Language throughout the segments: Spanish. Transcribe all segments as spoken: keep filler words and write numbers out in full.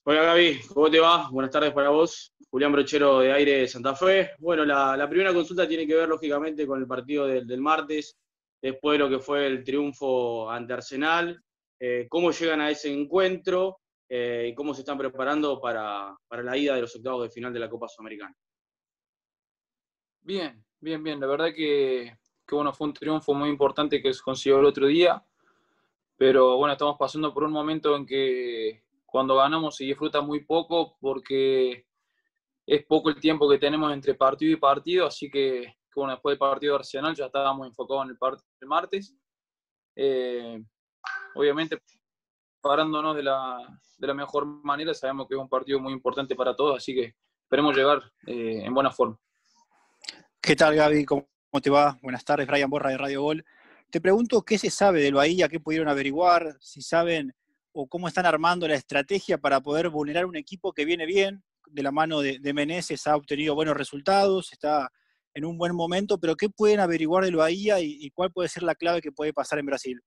Hola Gaby, ¿cómo te va? Buenas tardes para vos. Julián Brochero de Aire de Santa Fe. Bueno, la, la primera consulta tiene que ver lógicamente con el partido del, del martes, después de lo que fue el triunfo ante Arsenal. Eh, ¿Cómo llegan a ese encuentro eh, y cómo se están preparando para, para la ida de los octavos de final de la Copa Sudamericana? Bien, bien, bien. La verdad que, que bueno, fue un triunfo muy importante que se consiguió el otro día, pero bueno, estamos pasando por un momento en que cuando ganamos se disfruta muy poco porque es poco el tiempo que tenemos entre partido y partido, así que, que bueno, después del partido de Arsenal ya estábamos enfocados en el partido del martes. Eh, Obviamente, parándonos de la, de la mejor manera, sabemos que es un partido muy importante para todos, así que esperemos llegar eh, en buena forma. ¿Qué tal, Gaby? ¿Cómo te va? Buenas tardes, Brian Borra de Radio Gol. Te pregunto qué se sabe del Bahía, qué pudieron averiguar, si saben o cómo están armando la estrategia para poder vulnerar un equipo que viene bien, de la mano de, de Meneses ha obtenido buenos resultados, está en un buen momento, pero qué pueden averiguar del Bahía y, y cuál puede ser la clave que puede pasar en Brasil.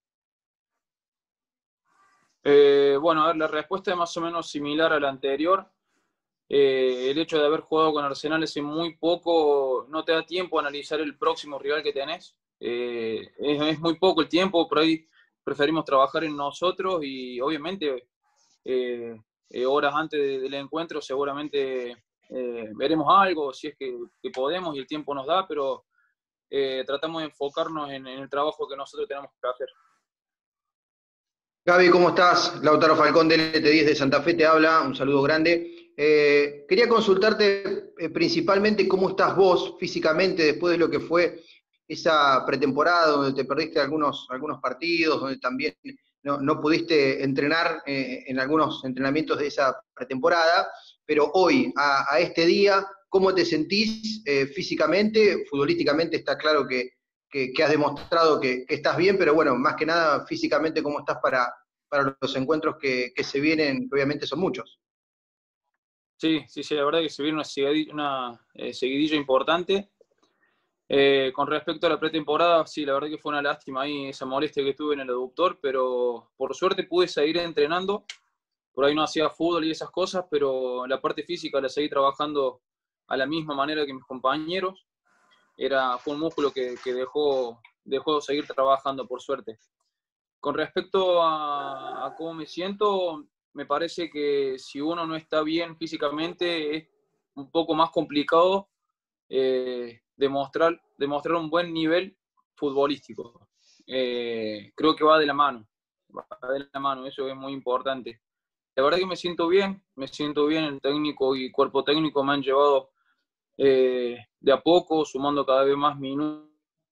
Eh, bueno, a ver, la respuesta es más o menos similar a la anterior. Eh, el hecho de haber jugado con Arsenal hace muy poco no te da tiempo a analizar el próximo rival que tenés. Eh, es, es, muy poco el tiempo, por ahí preferimos trabajar en nosotros y obviamente eh, eh, horas antes de, del encuentro seguramente eh, veremos algo, si es que, que, podemos y el tiempo nos da, pero eh, tratamos de enfocarnos en, en el trabajo que nosotros tenemos que hacer. Gaby, ¿cómo estás? Lautaro Falcón del L T diez de Santa Fe te habla, un saludo grande. Eh, quería consultarte eh, principalmente cómo estás vos físicamente después de lo que fue esa pretemporada donde te perdiste algunos, algunos partidos, donde también no, no pudiste entrenar eh, en algunos entrenamientos de esa pretemporada, pero hoy, a, a este día, ¿cómo te sentís eh, físicamente? Futbolísticamente está claro que Que, que, has demostrado que, que, estás bien, pero bueno, más que nada físicamente, ¿cómo estás para, para los encuentros que, que se vienen, que obviamente son muchos? Sí, sí, sí, la verdad que se viene una seguidilla, una, eh, seguidilla importante. Eh, con respecto a la pretemporada, sí, la verdad que fue una lástima ahí esa molestia que tuve en el aductor, pero por suerte pude seguir entrenando. Por ahí no hacía fútbol y esas cosas, pero la parte física la seguí trabajando a la misma manera que mis compañeros. Era, fue un músculo que, que dejó, dejó seguir trabajando, por suerte. Con respecto a, a cómo me siento, me parece que si uno no está bien físicamente es un poco más complicado eh, demostrar, demostrar un buen nivel futbolístico. Eh, creo que va de la mano, va de la mano, eso es muy importante. La verdad que me siento bien, me siento bien, el técnico y cuerpo técnico me han llevado eh, de a poco, sumando cada vez más minutos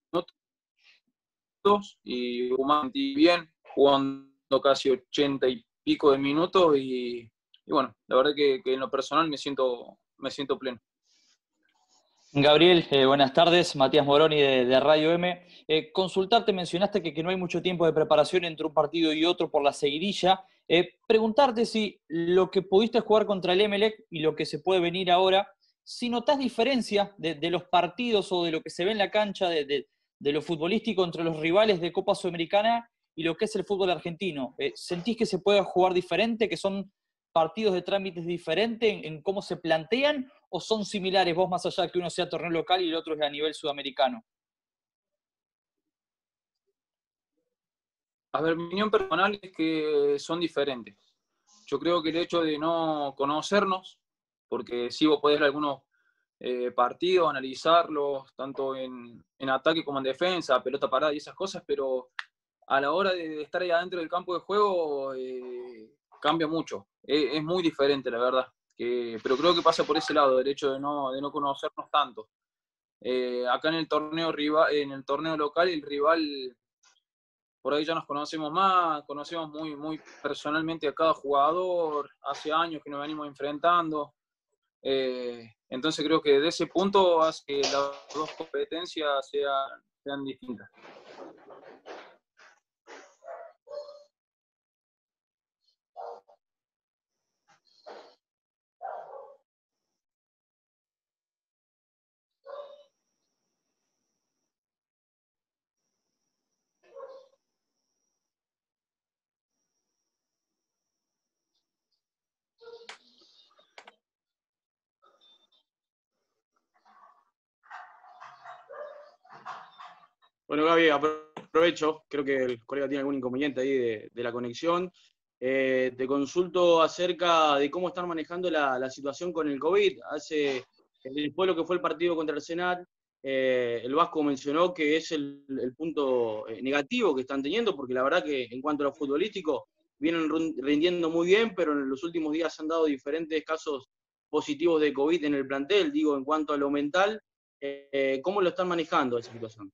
y más bien, jugando casi ochenta y pico de minutos y, y bueno, la verdad que, que en lo personal me siento, me siento pleno. Gabriel, eh, buenas tardes. Matías Moroni de, de Radio M. Eh, consultarte, mencionaste que, que no hay mucho tiempo de preparación entre un partido y otro por la seguidilla. Eh, preguntarte si lo que pudiste jugar contra el Emelec y lo que se puede venir ahora, si notás diferencia de, de los partidos o de lo que se ve en la cancha, de, de, de lo futbolístico entre los rivales de Copa Sudamericana y lo que es el fútbol argentino. Eh, ¿Sentís que se puede jugar diferente, que son partidos de trámites diferentes en, en cómo se plantean, o son similares, vos más allá de que uno sea torneo local y el otro es a nivel sudamericano? A ver, mi opinión personal es que son diferentes. Yo creo que el hecho de no conocernos, porque sí vos podés ver algunos eh, partidos, analizarlos, tanto en, en ataque como en defensa, pelota parada y esas cosas, pero a la hora de estar ahí adentro del campo de juego eh, cambia mucho. Es, es muy diferente, la verdad. Que, pero creo que pasa por ese lado, el hecho de no, de no conocernos tanto. Eh, acá en el torneo rival, en el torneo local, el rival por ahí ya nos conocemos más, conocemos muy, muy personalmente a cada jugador, hace años que nos venimos enfrentando. Eh, entonces creo que de ese punto hace que las dos competencias sean, sean distintas. Bueno, Gaby, aprovecho, creo que el colega tiene algún inconveniente ahí de, de la conexión. Eh, te consulto acerca de cómo están manejando la, la situación con el COVID. Hace, después de lo que fue el partido contra Arsenal, eh, el Vasco mencionó que es el, el punto negativo que están teniendo, porque la verdad que en cuanto a lo futbolístico, vienen rindiendo muy bien, pero en los últimos días han dado diferentes casos positivos de COVID en el plantel. Digo, en cuanto a lo mental, eh, ¿cómo lo están manejando esa situación?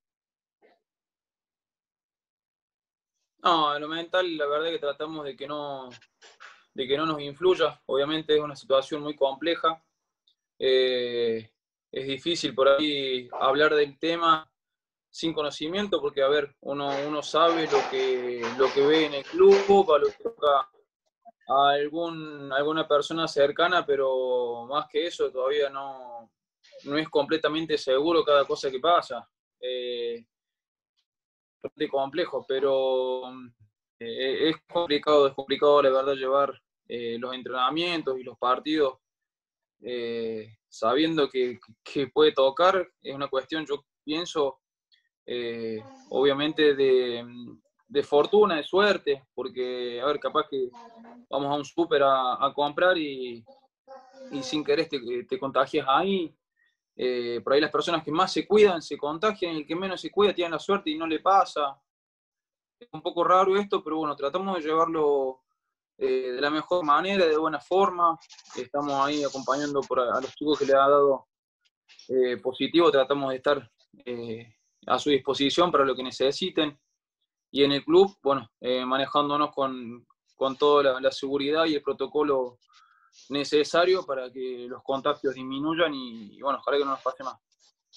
No, en lo mental, la verdad que tratamos de que no, de que no nos influya. Obviamente es una situación muy compleja. Eh, es difícil por ahí hablar del tema sin conocimiento, porque, a ver, uno, uno sabe lo que, lo que ve en el club, a lo que toca a algún, alguna persona cercana, pero más que eso todavía no, no es completamente seguro cada cosa que pasa. Eh, bastante complejo, pero eh, es complicado, es complicado la verdad llevar eh, los entrenamientos y los partidos eh, sabiendo que, que puede tocar. Es una cuestión, yo pienso, eh, obviamente de, de fortuna, de suerte, porque, a ver, capaz que vamos a un súper a, a comprar y, y sin querer te, te contagias ahí. Eh, por ahí las personas que más se cuidan se contagian y el que menos se cuida tiene la suerte y no le pasa. Es un poco raro esto, pero bueno, tratamos de llevarlo eh, de la mejor manera, de buena forma. Estamos ahí acompañando por a, a los chicos que le ha dado eh, positivo, tratamos de estar eh, a su disposición para lo que necesiten. Y en el club, bueno, eh, manejándonos con, con toda la, la seguridad y el protocolo necesario para que los contagios disminuyan y, y bueno, ojalá que no nos pase más.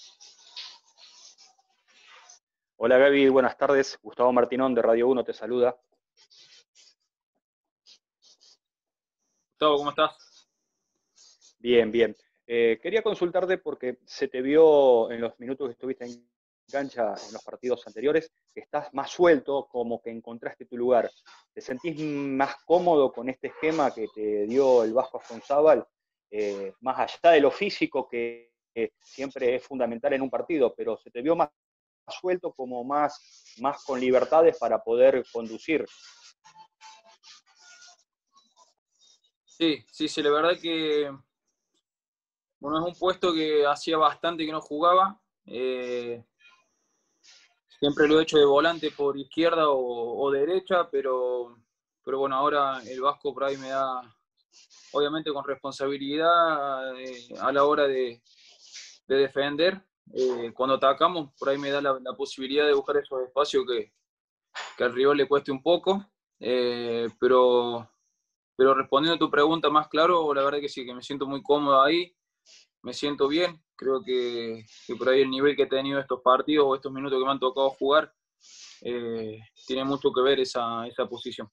Hola Gaby, buenas tardes. Gustavo Martinón de Radio uno te saluda. Gustavo, ¿cómo estás? Bien, bien. Eh, quería consultarte porque se te vio en los minutos que estuviste en cancha en los partidos anteriores, que estás más suelto, como que encontraste tu lugar. ¿Te sentís más cómodo con este esquema que te dio el Vasco Afonsábal? Eh, más allá de lo físico, que, que siempre es fundamental en un partido, pero se te vio más suelto, como más, más con libertades para poder conducir. Sí, sí, sí, la verdad que bueno, es un puesto que hacía bastante que no jugaba. Eh, siempre lo he hecho de volante por izquierda o, o derecha, pero, pero bueno, ahora el Vasco por ahí me da, obviamente con responsabilidad eh, a la hora de, de defender. Eh, cuando atacamos, por ahí me da la, la posibilidad de buscar esos espacios que, que al rival le cueste un poco. Eh, pero, pero respondiendo a tu pregunta más claro, la verdad que sí, que me siento muy cómodo ahí. Me siento bien, creo que, que por ahí el nivel que he tenido estos partidos o estos minutos que me han tocado jugar eh, tiene mucho que ver esa, esa posición.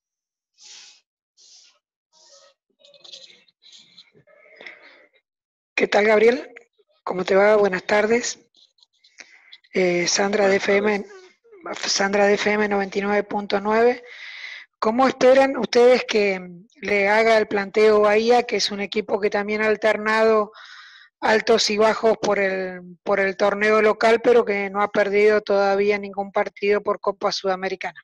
¿Qué tal, Gabriel? ¿Cómo te va? Buenas tardes. Eh, Sandra, Buenas de F M, tardes. Sandra de F M noventa y nueve punto nueve. ¿Cómo esperan ustedes que le haga el planteo Bahía, que es un equipo que también ha alternado altos y bajos por el, por el torneo local, pero que no ha perdido todavía ningún partido por Copa Sudamericana?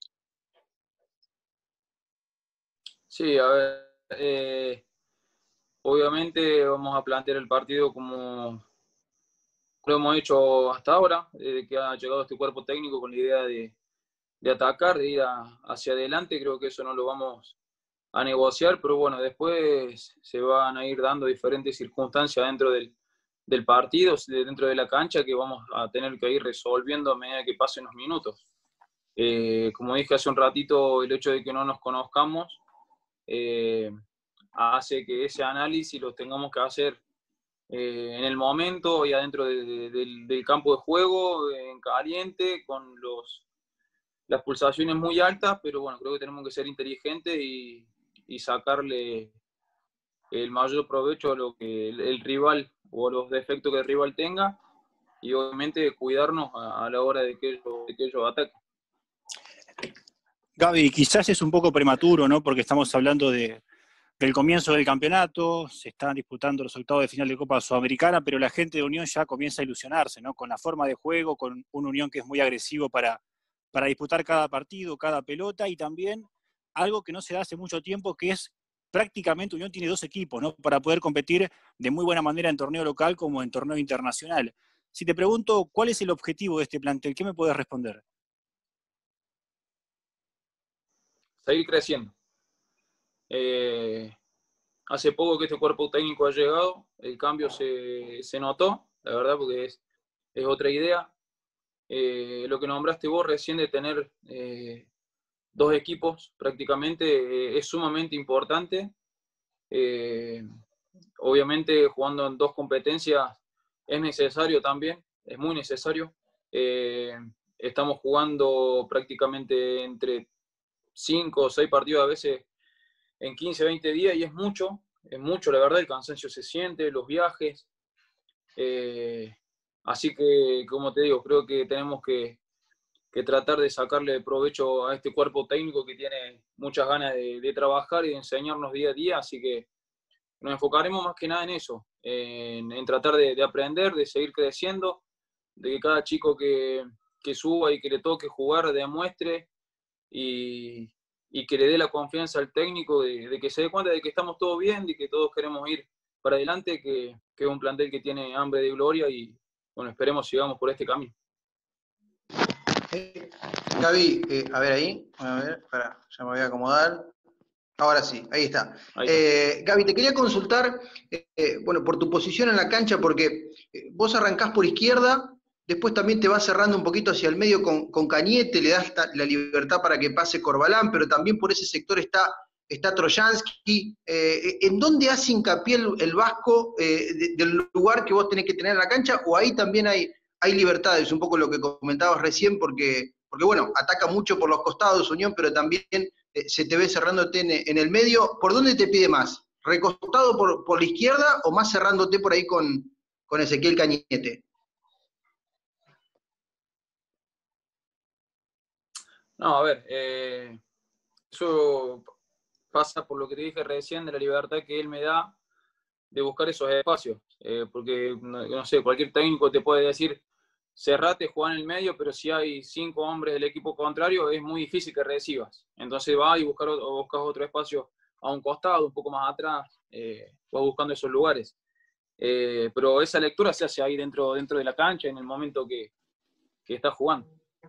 Sí, a ver, eh, obviamente vamos a plantear el partido como lo hemos hecho hasta ahora, desde que ha llegado este cuerpo técnico con la idea de, de atacar, de ir a, hacia adelante. Creo que eso no lo vamos a negociar, pero bueno, después se van a ir dando diferentes circunstancias dentro del, del partido, dentro de la cancha, que vamos a tener que ir resolviendo a medida que pasen los minutos. Eh, como dije hace un ratito, el hecho de que no nos conozcamos eh, hace que ese análisis lo tengamos que hacer eh, en el momento y adentro de, de, del, del campo de juego, en caliente, con los, las pulsaciones muy altas, pero bueno, creo que tenemos que ser inteligentes y, y sacarle el mayor provecho a lo que el, el rival o a los defectos que el rival tenga y obviamente cuidarnos a, a la hora de que ellos, de que ellos ataquen. Gaby, quizás es un poco prematuro, ¿no? Porque estamos hablando de, del comienzo del campeonato, se están disputando los octavos de final de Copa Sudamericana, pero la gente de Unión ya comienza a ilusionarse, ¿no? Con la forma de juego, con un Unión que es muy agresivo para, para disputar cada partido, cada pelota, y también algo que no se da hace mucho tiempo, que es prácticamente Unión tiene dos equipos, ¿no? Para poder competir de muy buena manera en torneo local como en torneo internacional. Si te pregunto, ¿cuál es el objetivo de este plantel? ¿Qué me puedes responder? Seguir creciendo. Eh, hace poco que este cuerpo técnico ha llegado, el cambio se, se notó, la verdad, porque es, es otra idea. Eh, lo que nombraste vos recién de tener eh, dos equipos prácticamente eh, es sumamente importante. Eh, obviamente jugando en dos competencias es necesario también, es muy necesario. Eh, estamos jugando prácticamente entre cinco o seis partidos a veces en quince, veinte días, y es mucho, es mucho, la verdad, el cansancio se siente, los viajes. Eh, así que, como te digo, creo que tenemos que, que tratar de sacarle provecho a este cuerpo técnico que tiene muchas ganas de, de trabajar y de enseñarnos día a día, así que nos enfocaremos más que nada en eso, en, en tratar de, de aprender, de seguir creciendo, de que cada chico que, que suba y que le toque jugar demuestre y, y que le dé la confianza al técnico de, de que se dé cuenta de que estamos todos bien, de que todos queremos ir para adelante, que, que es un plantel que tiene hambre de gloria y bueno, esperemos sigamos por este camino. Eh, Gaby, eh, a ver ahí, a ver, espera, ya me voy a acomodar. Ahora sí, ahí está. Ahí está. Eh, Gaby, te quería consultar, eh, bueno, por tu posición en la cancha, porque eh, vos arrancás por izquierda, después también te vas cerrando un poquito hacia el medio con, con Cañete, le das la libertad para que pase Corbalán, pero también por ese sector está, está Trojansky. Eh, ¿En dónde hace hincapié el, el Vasco eh, de, del lugar que vos tenés que tener en la cancha? ¿O ahí también hay, hay libertades? Un poco lo que comentabas recién, porque, porque bueno, ataca mucho por los costados Unión, pero también eh, se te ve cerrándote en, en el medio. ¿Por dónde te pide más? ¿Recostado por, por la izquierda o más cerrándote por ahí con, con Ezequiel Cañete? No, a ver, eh, eso pasa por lo que te dije recién de la libertad que él me da de buscar esos espacios, eh, porque, no, no sé, cualquier técnico te puede decir, cerrate, juega en el medio, pero si hay cinco hombres del equipo contrario, es muy difícil que recibas. Entonces va y buscar, o buscas otro espacio a un costado, un poco más atrás, eh, vas buscando esos lugares. Eh, pero esa lectura se hace ahí dentro, dentro de la cancha, en el momento que, que estás jugando.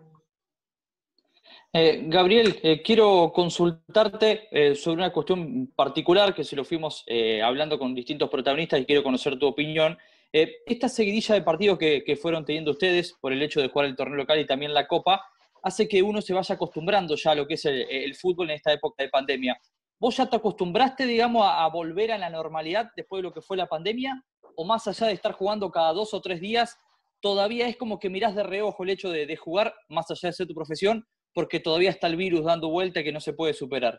Eh, Gabriel, eh, quiero consultarte eh, sobre una cuestión particular que se lo fuimos eh, hablando con distintos protagonistas y quiero conocer tu opinión. Eh, esta seguidilla de partidos que, que fueron teniendo ustedes por el hecho de jugar el torneo local y también la Copa, hace que uno se vaya acostumbrando ya a lo que es el, el fútbol en esta época de pandemia. ¿Vos ya te acostumbraste, digamos, a, a volver a la normalidad después de lo que fue la pandemia? ¿O más allá de estar jugando cada dos o tres días, todavía es como que mirás de reojo el hecho de, de jugar, más allá de ser tu profesión, porque todavía está el virus dando vuelta que no se puede superar?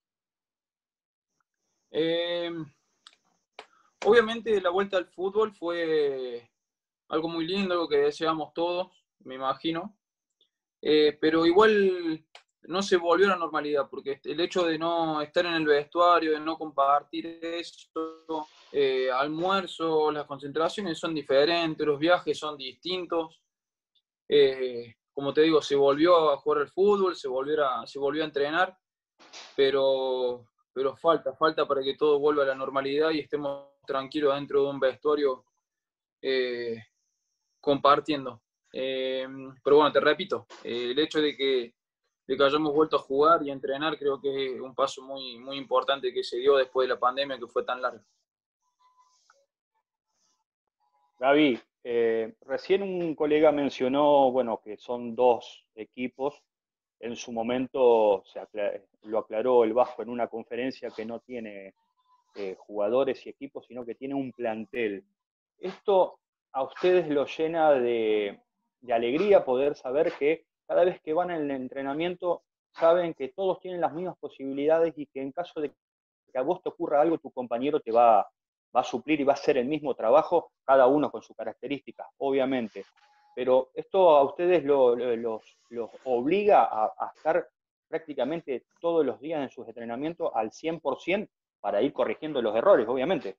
Eh, obviamente la vuelta al fútbol fue algo muy lindo, algo que deseamos todos, me imagino, eh, pero igual no se volvió a la normalidad, porque el hecho de no estar en el vestuario, de no compartir eso, eh, almuerzo, las concentraciones son diferentes, los viajes son distintos. Eh, como te digo, se volvió a jugar al fútbol, se volvió a, se volvió a entrenar, pero, pero falta, falta para que todo vuelva a la normalidad y estemos tranquilos dentro de un vestuario eh, compartiendo. Eh, pero bueno, te repito, eh, el hecho de que, de que hayamos vuelto a jugar y a entrenar creo que es un paso muy, muy importante que se dio después de la pandemia que fue tan larga. Gaby, eh, recién un colega mencionó, bueno, que son dos equipos. En su momento se aclar- lo aclaró el Vasco en una conferencia que no tiene eh, jugadores y equipos, sino que tiene un plantel. Esto a ustedes los llena de, de alegría poder saber que cada vez que van en el entrenamiento saben que todos tienen las mismas posibilidades y que en caso de que a vos te ocurra algo, tu compañero te va, va a suplir y va a hacer el mismo trabajo, cada uno con sus características, obviamente. Pero esto a ustedes lo, lo, los, los obliga a, a estar prácticamente todos los días en sus entrenamientos al cien por ciento, para ir corrigiendo los errores, obviamente.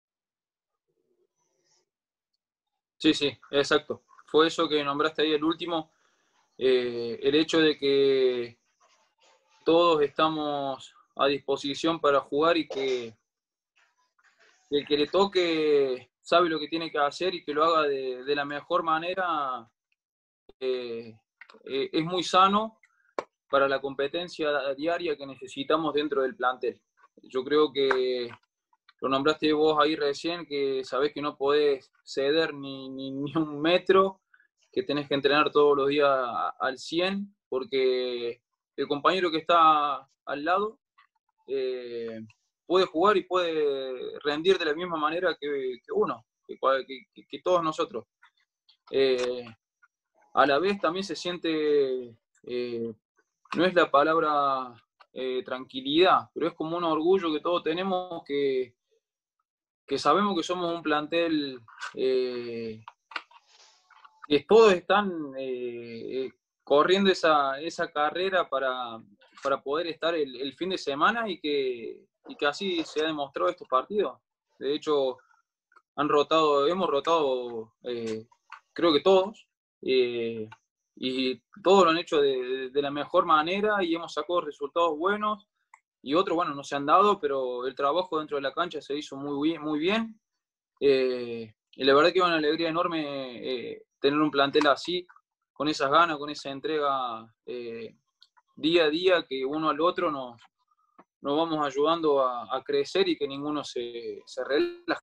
Sí, sí, exacto. Fue eso que nombraste ahí el último, eh, el hecho de que todos estamos a disposición para jugar y que el que le toque sabe lo que tiene que hacer y que lo haga de, de la mejor manera, eh, eh, es muy sano para la competencia diaria que necesitamos dentro del plantel. Yo creo que lo nombraste vos ahí recién, que sabés que no podés ceder ni, ni, ni un metro, que tenés que entrenar todos los días al cien, porque el compañero que está al lado eh, puede jugar y puede rendir de la misma manera que, que uno, que, que, que todos nosotros. Eh, a la vez también se siente, eh, no es la palabra eh, tranquilidad, pero es como un orgullo que todos tenemos, que, que sabemos que somos un plantel eh, que todos están eh, corriendo esa, esa carrera para, para poder estar el, el fin de semana y que, y que así se ha demostrado estos partidos. De hecho, han rotado, hemos rotado, eh, creo que todos, eh, y todos lo han hecho de, de la mejor manera y hemos sacado resultados buenos, y otros, bueno, no se han dado, pero el trabajo dentro de la cancha se hizo muy bien. Muy bien. Eh, y la verdad que es una alegría enorme eh, tener un plantel así, con esas ganas, con esa entrega eh, día a día, que uno al otro nos, nos vamos ayudando a, a crecer y que ninguno se, se relaje.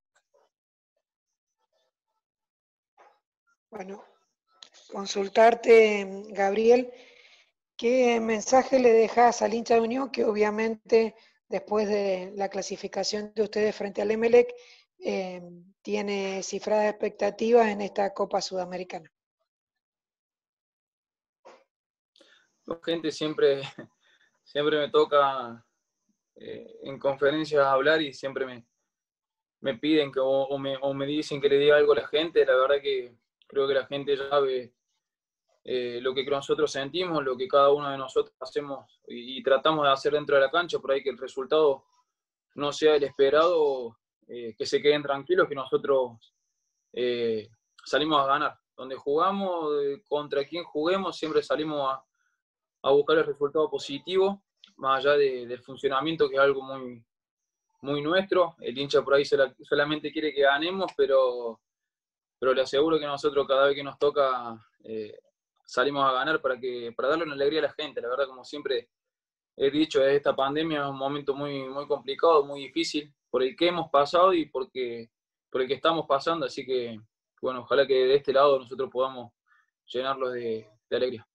Bueno, consultarte, Gabriel, ¿qué mensaje le dejas al hincha de Unión que obviamente después de la clasificación de ustedes frente al Emelec eh, tiene cifradas expectativas en esta Copa Sudamericana? La gente siempre, siempre me toca eh, en conferencias hablar y siempre me, me piden que, o, o, me, o me dicen que le diga algo a la gente. La verdad que creo que la gente ya sabe eh, lo que nosotros sentimos, lo que cada uno de nosotros hacemos y, y tratamos de hacer dentro de la cancha, por ahí que el resultado no sea el esperado, eh, que se queden tranquilos, que nosotros eh, salimos a ganar. Donde jugamos, eh, contra quien juguemos, siempre salimos a, a buscar el resultado positivo, más allá de, del funcionamiento, que es algo muy, muy nuestro. El hincha por ahí solamente quiere que ganemos, pero, pero le aseguro que nosotros cada vez que nos toca eh, salimos a ganar para, que, para darle una alegría a la gente. La verdad, como siempre he dicho, esta pandemia es un momento muy, muy complicado, muy difícil, por el que hemos pasado y porque, por el que estamos pasando, así que bueno, ojalá que de este lado nosotros podamos llenarlos de, de alegría.